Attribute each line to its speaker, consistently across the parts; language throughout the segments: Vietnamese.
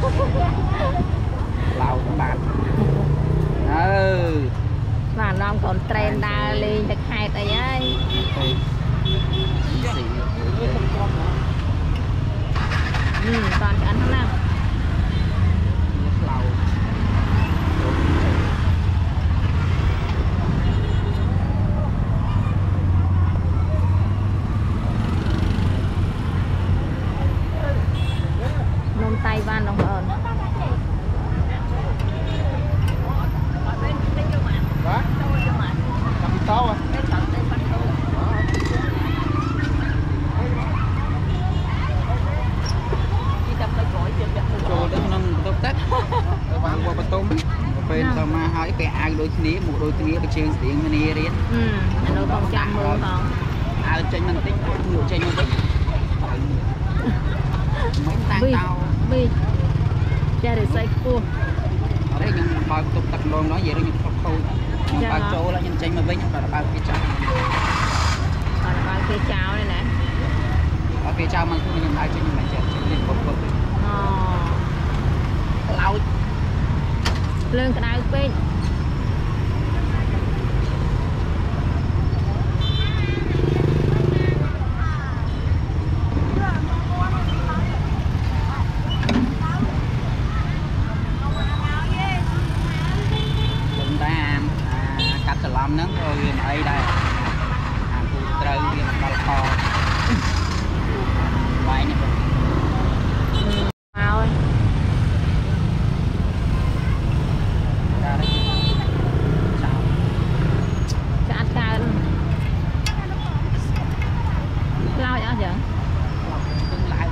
Speaker 1: lao các bạn
Speaker 2: mà nó còn trend đa lên được hai tay ấy toàn ăn thằng nào nôm tay van đồng ơn
Speaker 1: to à cho nó tốt tết vàng qua bát tôm bên tao mà hỏi cái ai đôi kia một đôi kia cái chuyện tiếng mình đi đến
Speaker 2: nó còn chăm mưa còn
Speaker 1: ai trên mình tính nhiều trên nhau đấy mấy tang tao
Speaker 2: bi cha để xây cua
Speaker 1: ở đây nhưng bao tục tập luôn nói gì đó nhưng không thôi bao chỗ là nhân tranh mà với nhau là bao cái cháo
Speaker 2: còn bao cái cháo này nè
Speaker 1: bao cái cháo mà không nhìn lại cho những bạn trẻ trên đỉnh bột bột lâu
Speaker 2: lên cái đai bên
Speaker 1: làm nắng rồi ở đây phụ trời viên bao kho ngoài này
Speaker 2: mau ơi
Speaker 1: ra đây
Speaker 2: chả ăn cay luôn lao vậy hả
Speaker 1: cưng lại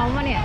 Speaker 2: thấm á nè.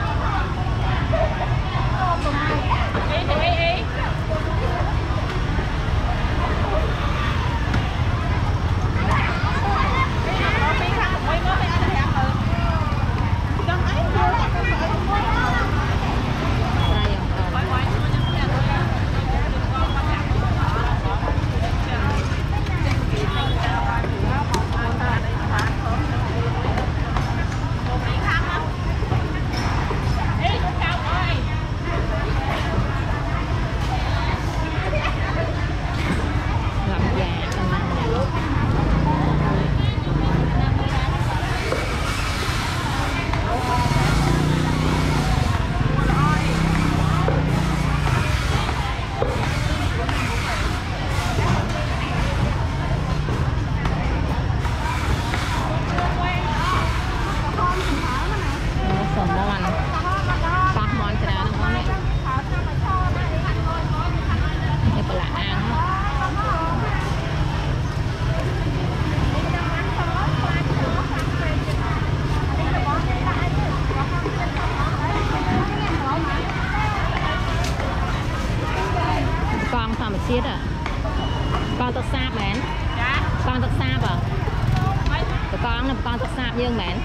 Speaker 2: Xiết à? Con tóc sáp mến. Con tóc sáp à? Tụi con là con tóc sáp dương mến.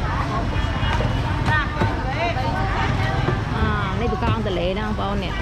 Speaker 2: Đây tụi con tự lệ đó con nè.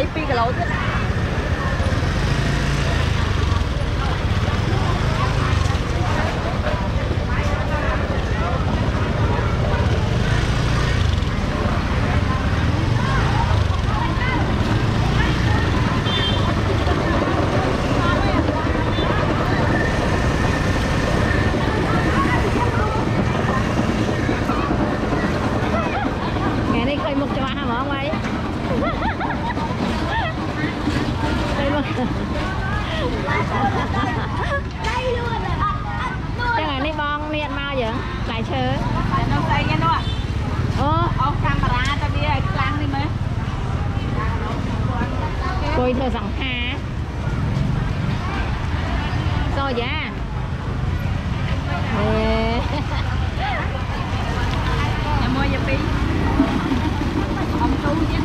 Speaker 3: lấy 2 kg chứ.
Speaker 2: Chắc là đi bong niên mau vậy lại chơi
Speaker 3: nó xây nha nó camera ta bia clang đi mấy
Speaker 2: coi thôi sẵn ha rồi dạ
Speaker 3: nhà mua nhà phi ông tu chứ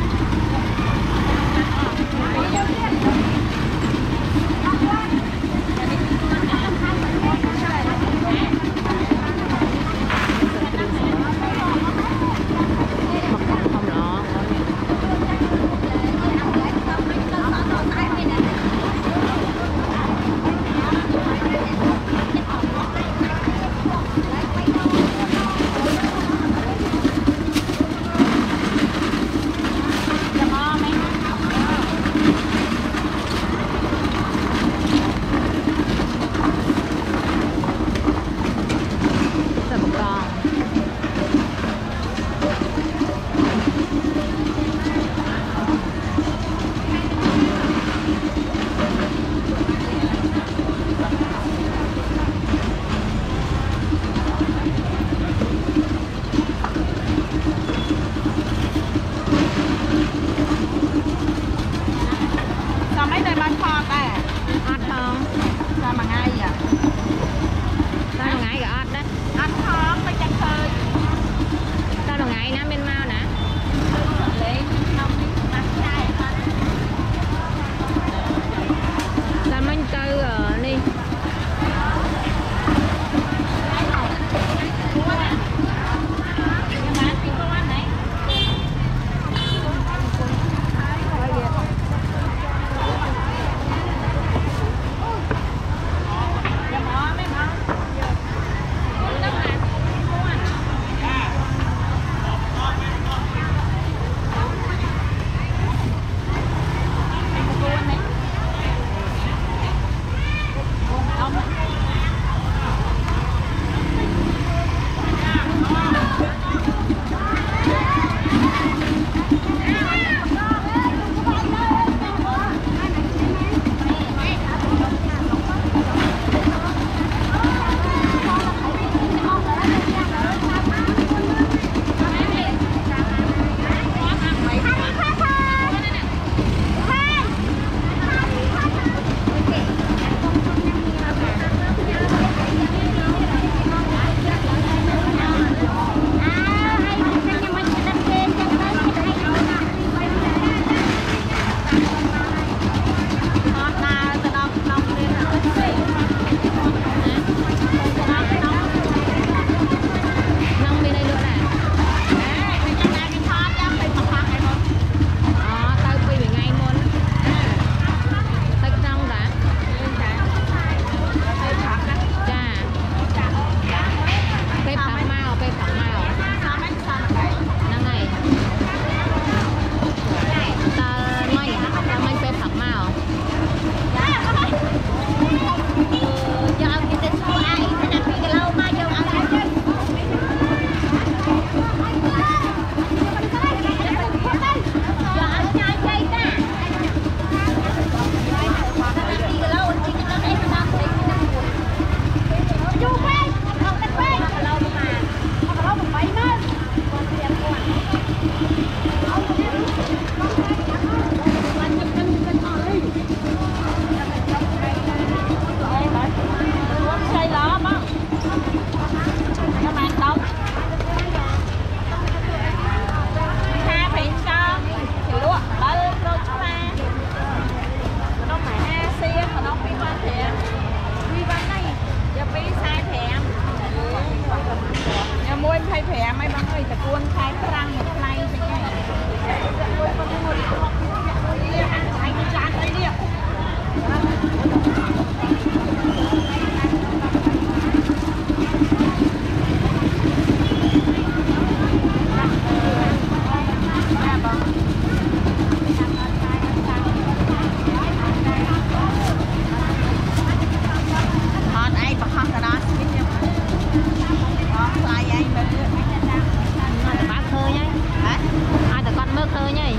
Speaker 2: nhỉ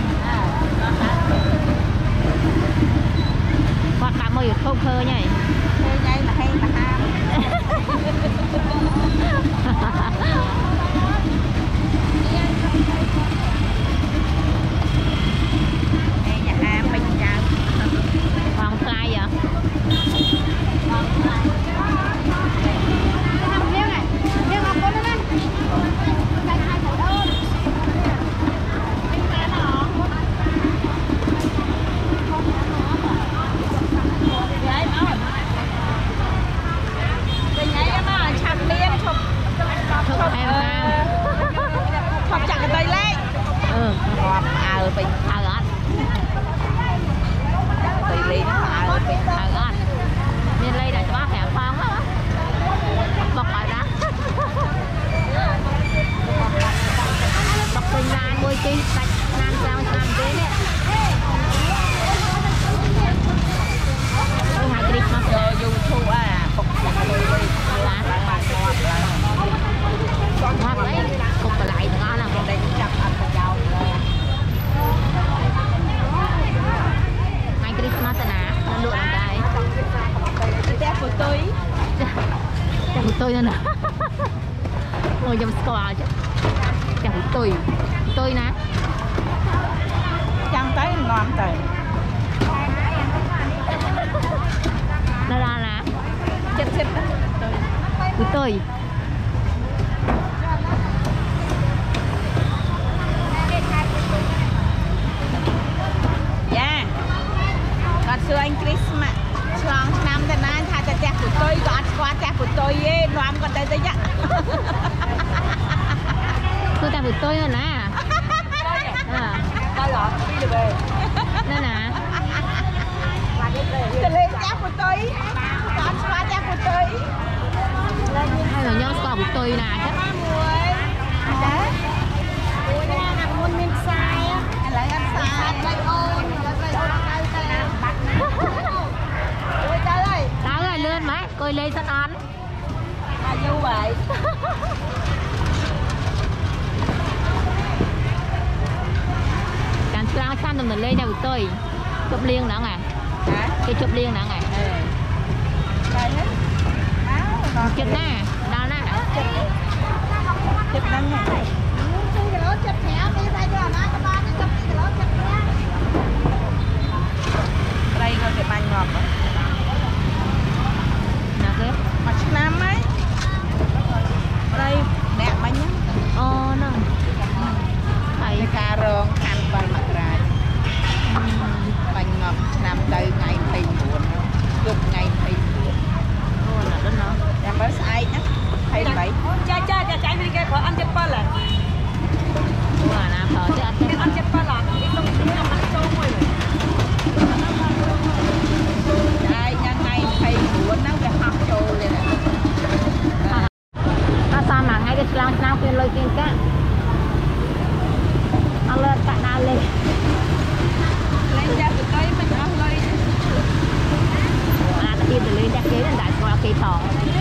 Speaker 2: hoặc bạn mời không khơ nhỉ
Speaker 3: đây là hay mà ham đây nhà ham mình chào
Speaker 2: còn fly vậy
Speaker 3: học chặt cái tay lên học bình
Speaker 2: ăn
Speaker 3: tay lên bình
Speaker 2: ăn nên đây là cho bác hẻm phong á bọc lại đó bọc bình nan bôi chi sạch nan sang làm thế đấy hai Christmas
Speaker 3: rồi dùng thu bọc chặt cái tay
Speaker 2: ngọt đấy cục lại ngon lắm
Speaker 3: đây chặt ăn vào dầu
Speaker 2: ngày Christmas nè nó lụa ở đây
Speaker 3: đẹp của tôi
Speaker 2: nữa nè ngồi trong score chứ đẹp của tôi nè
Speaker 3: chẳng tới ngon tới
Speaker 2: nó ra nè
Speaker 3: chết đó
Speaker 2: của tôi
Speaker 3: xưa anh Christmas xong năm thế này thay cho đẹp của tôi có ăn qua đẹp của tôi ấy làm còn đây tôi dạ
Speaker 2: tôi đẹp của tôi rồi nè
Speaker 3: ta lọt đi được về
Speaker 2: nè nè
Speaker 3: tôi lên đẹp của tôi có ăn qua đẹp của tôi
Speaker 2: hay là nhau score của tôi nè chứ
Speaker 3: lại ăn sai
Speaker 2: tao rồi lên mấy coi lên sẵn ăn
Speaker 3: như vậy
Speaker 2: càng sang sang tầm lên đây của tôi chụp liên nữa nè cái chụp liên nữa nè chụp nè đau nè
Speaker 3: chụp năm này đây coi cái bánh ngọt
Speaker 2: nào kia
Speaker 3: mặt nam ấy đây đẹp bánh nhá
Speaker 2: nó
Speaker 3: cái cà rong ăn bánh mặt ra bánh ngọt nam tới ngày thầy buồn chụp ngày thầy buồn
Speaker 2: là đó nó
Speaker 3: em mới sai nhá thầy bảy chạy đi cái ăn chép ba lần
Speaker 2: là nam thở chứ
Speaker 3: ăn chép ba lần đi tung năm ăn sâu rồi ai nhân ngày thầy buồn nó về học trồ này nè
Speaker 2: sao mà ngay cái lang nào kia lôi tiền cả ăn lên cả nào lên
Speaker 3: ra từ cây mình ăn lên
Speaker 2: ta tìm từ lên ra kế lên đại qua cây thỏ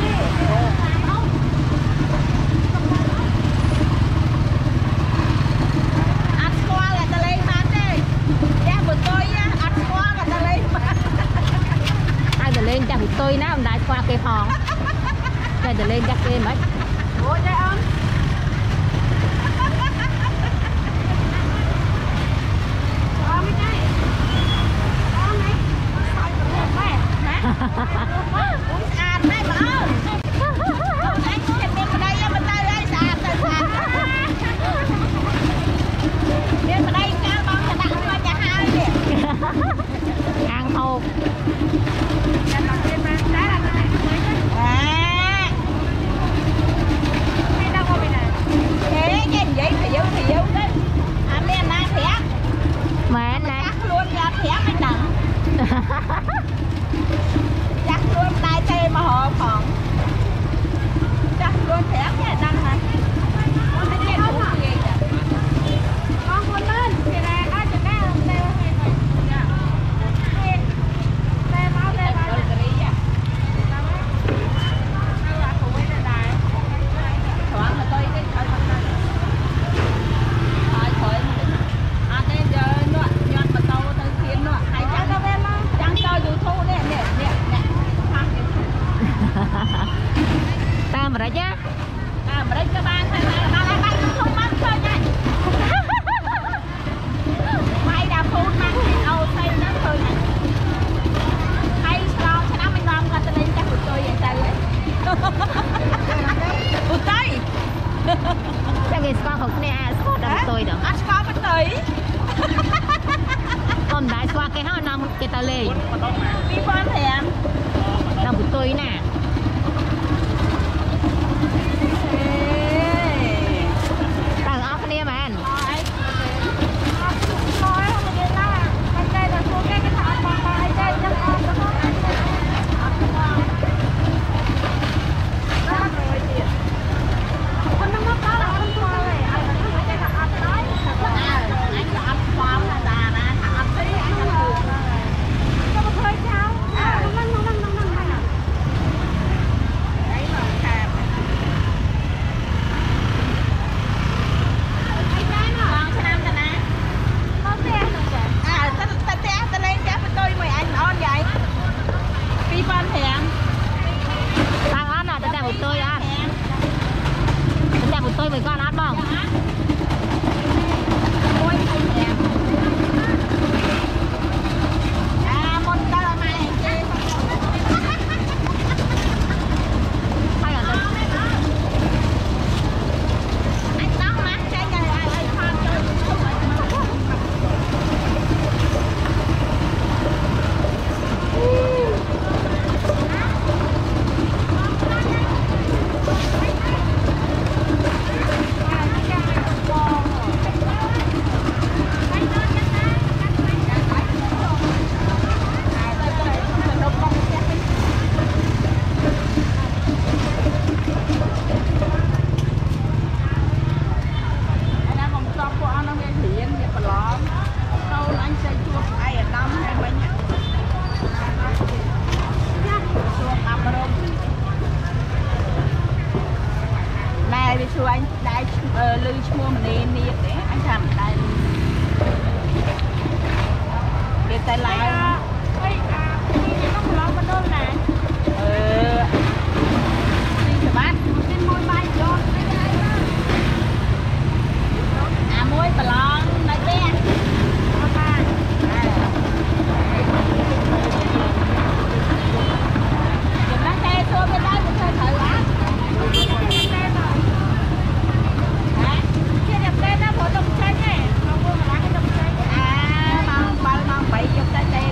Speaker 3: ăn qua là ta lên bán đi ra một tôi á ăn qua là ta lên bán
Speaker 2: ai từ lên ra của tôi ná đại qua cây thỏ đây từ lên ra kế mấy
Speaker 3: ủa đây ông ăn đấy mà anh chạy bên đây bên đây sạch bên đây cá bông là đặt qua nhà hai đi
Speaker 2: ăn hộp qua cái họ nằm cái tàu lê
Speaker 3: đi con thèm
Speaker 2: nằm của tôi nè tàu ốc này mà anh tôi với con ăn bông anh đại lưu mua mình đi để anh làm đại để tay lại đi không lo bên đâu nè đi chợ bán trên môi bay cho môi bà lon nói bé chụp lá xe xua bên đây cũng hơi thử á mong bay chụp tay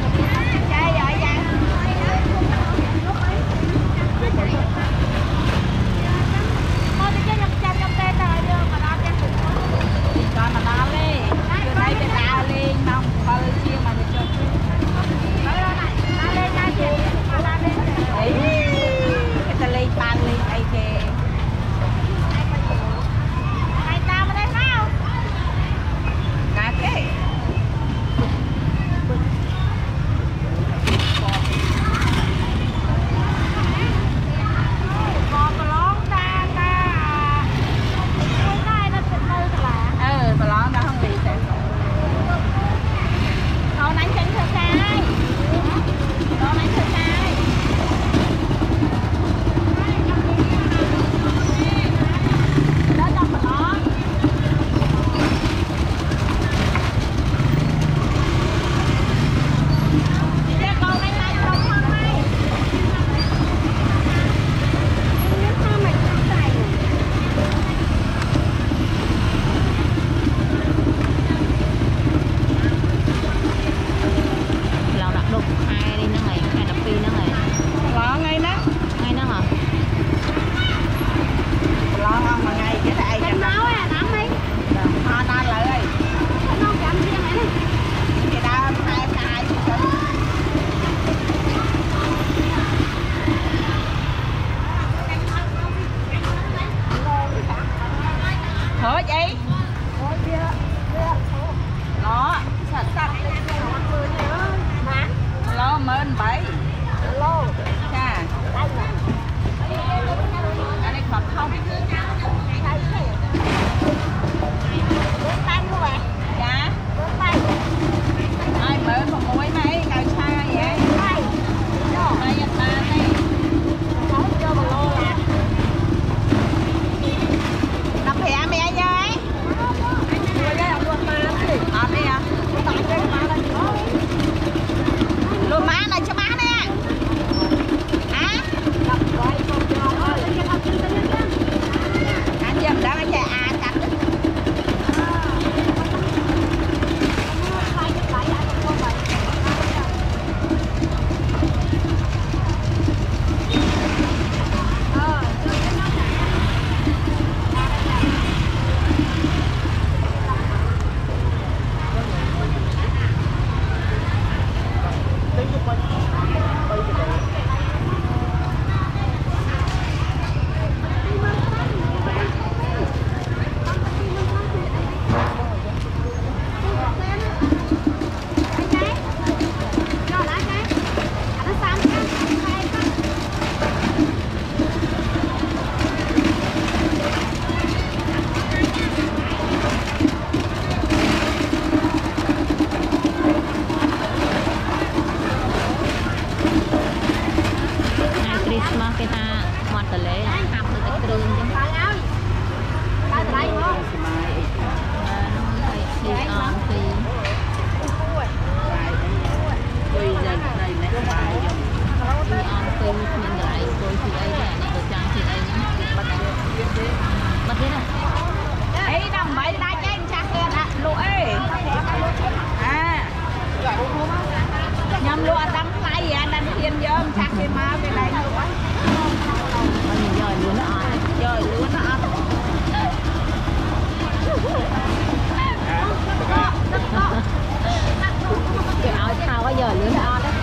Speaker 3: chắc cái má bên đây luôn á.
Speaker 2: Mình giờ luôn nó ăn.
Speaker 3: Rồi luôn nó ăn.
Speaker 2: Cái áo thao có giờ luôn nó ăn đó.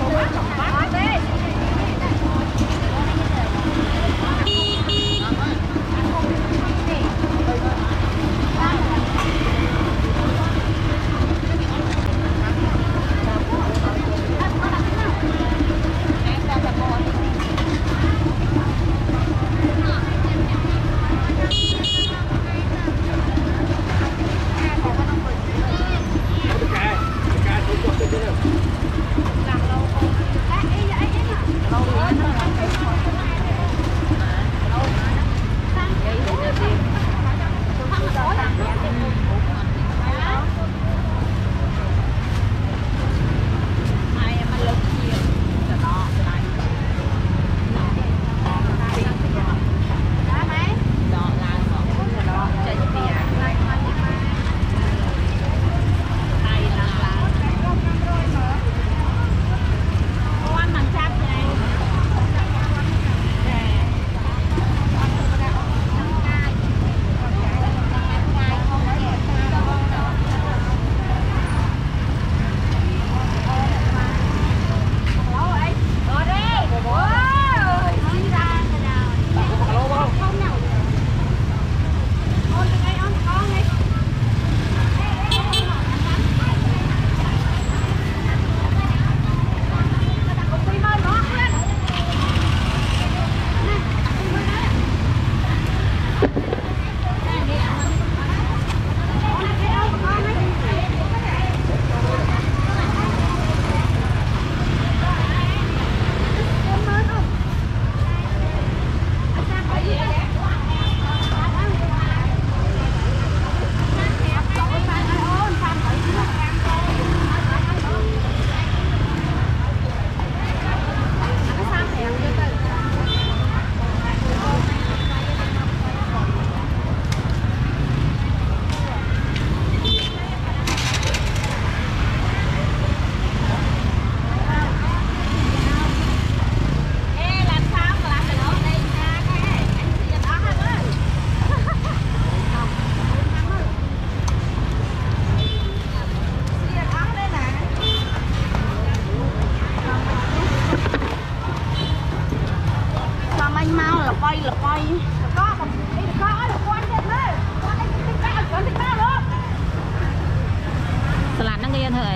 Speaker 2: Salad nó nghe thôi.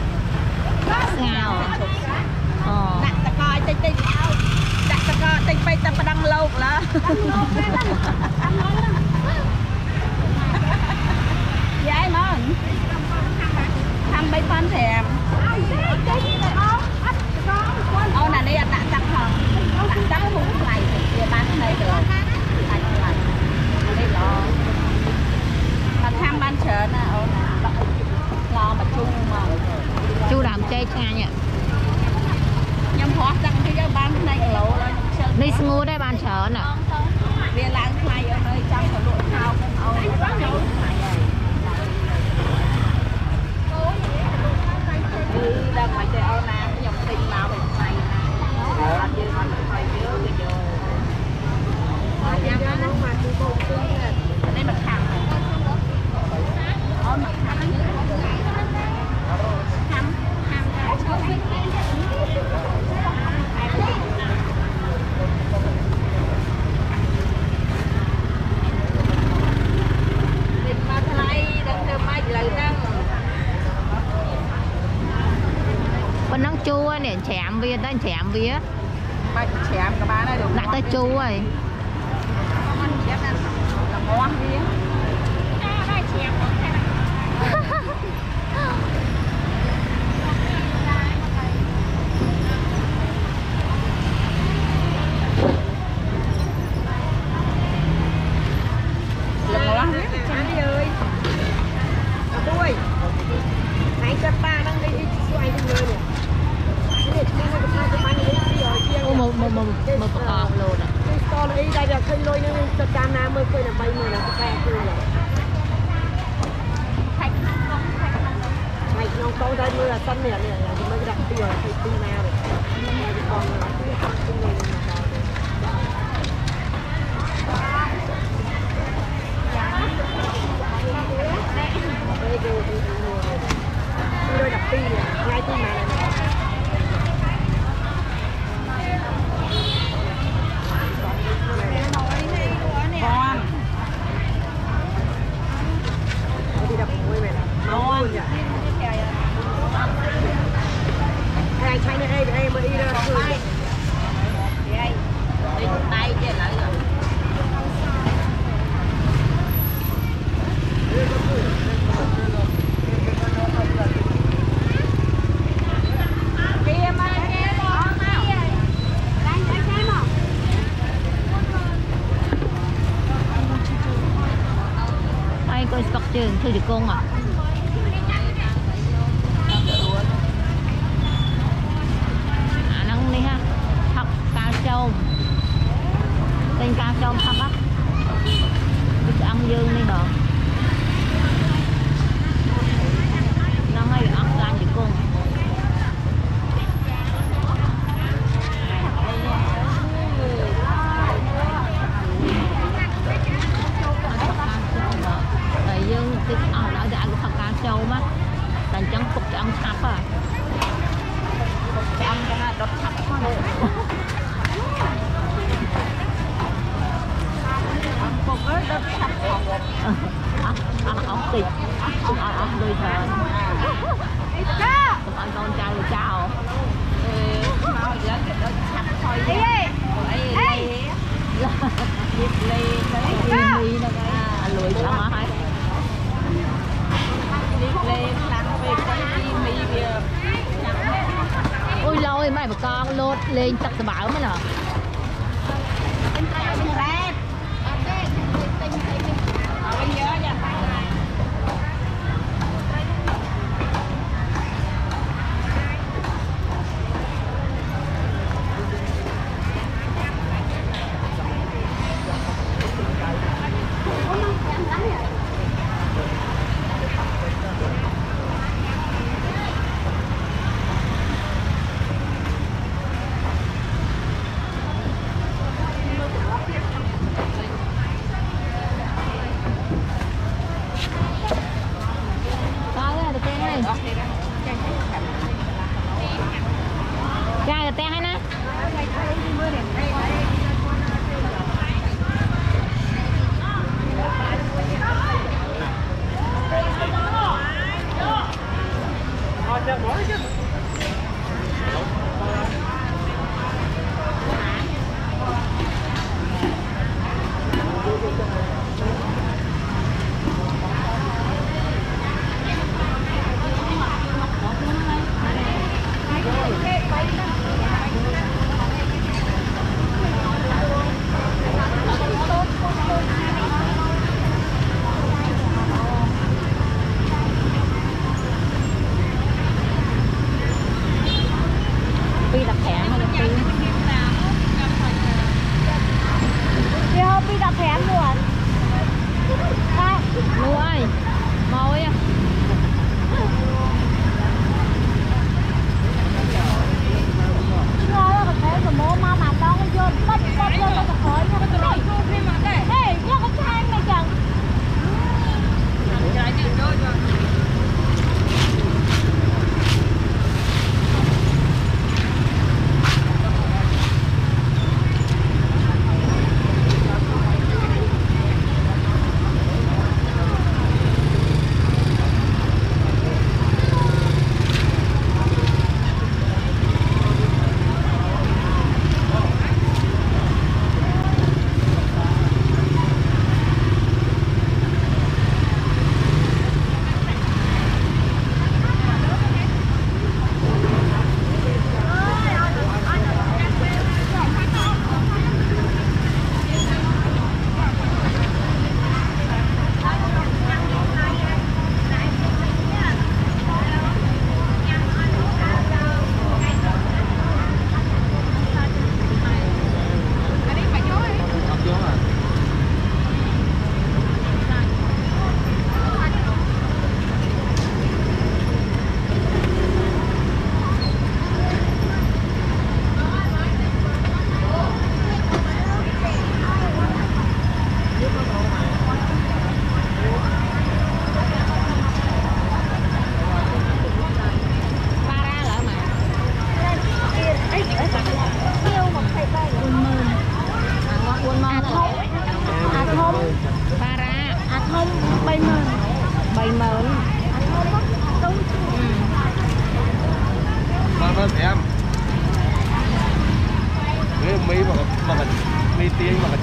Speaker 2: Ngào.
Speaker 3: Đặt ta coi tinh tinh. Đặt ta coi tinh bay ta đang lâu là. Dễ mà. Thăm bay phân thèm. Ô nè đây đặt chắc hả? Đặt chắc cũng này thì bán cái này được. Đây đó. Mà tham ban chợ nè, ô nè. Lo mà chung mà.
Speaker 2: Chú làm chay nha nhỉ.
Speaker 3: Nhưng hóa tăng cái bán cái này lỗ là
Speaker 2: đi ngu đây ban chợ nè.
Speaker 3: Vì lãng thay ở nơi trong của lụa thao cũng ôi đang phải chơi ô nè dòng tinh nào về này làm gì mà phải nhớ bây giờ đây mặt hàng ô mặt hàng
Speaker 2: Bên nắng chua nè, chạm vía tới chạm vía.
Speaker 3: Bạch chạm các bạn này được.
Speaker 2: Đặt tới chua rồi.
Speaker 3: Là ngon vía. Là ngon vía chán đi ơi. Đuôi. Hãy cho ba đang đi xoay đi nơi nè.
Speaker 2: Một cọp luôn à.
Speaker 3: To đây đây là khơi lôi nên cho cam nam mới khơi là bay mười là cái khơi rồi. Thạch nông câu đây mưa là xanh nè là mới đặt
Speaker 2: Trường thư được con à. Nâng đi ha. Học cao châu. Tên cao châu thấp á. Biết ăn dương đi được. Nâng hay ăn lan được con. Cái đã được thật cá trâu mà thành trắng cục cho ăn thắp à ăn cái này đốt thắp thôi ăn cục ấy đốt thắp ăn ống thịt ăn đôi thờn ăn con trai rồi chào mau giờ cái đốt thắp thôi đi đi lùi xong hả ôi lôi mày mà con lột lên tập bảo mới nè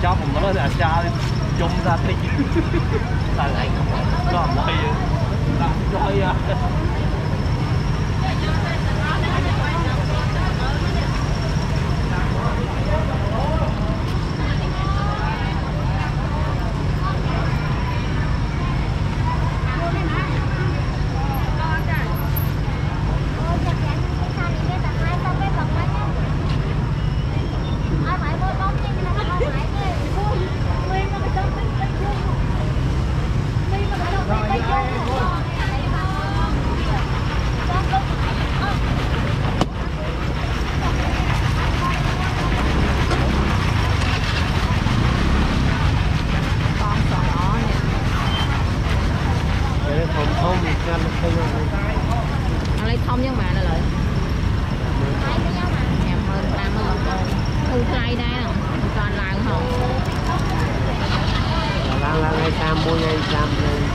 Speaker 4: choผมnói là cha chung ra đi là anh còn đây làm chơi à
Speaker 2: lấy thông nhưng mà là lợi em hơn 30 con thu thay đây nè còn lại không
Speaker 4: lang hay sam mua ngay sam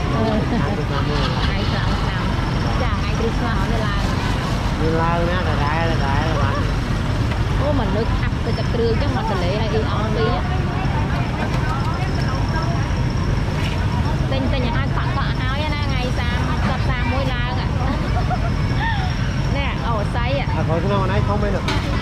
Speaker 2: ngày sao chả ngày Christmas họ đi làm
Speaker 4: nè là đại là bạn
Speaker 2: ô mình được ập từ chặt trường chứ mà xử lý hay đi on đi á tên nhà hai khoảng có hai á ngày sam tập sam môi lang à nè ổ say à
Speaker 4: thôi cái nào nãy không biết được